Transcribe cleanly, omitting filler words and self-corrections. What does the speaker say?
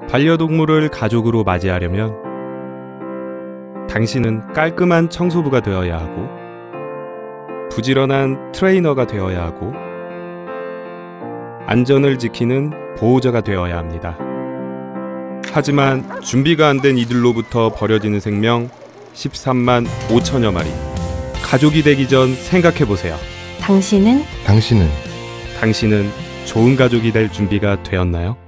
반려동물을 가족으로 맞이하려면 당신은 깔끔한 청소부가 되어야 하고 부지런한 트레이너가 되어야 하고 안전을 지키는 보호자가 되어야 합니다. 하지만 준비가 안 된 이들로부터 버려지는 생명 13만 5천여 마리. 가족이 되기 전 생각해보세요. 당신은 좋은 가족이 될 준비가 되었나요?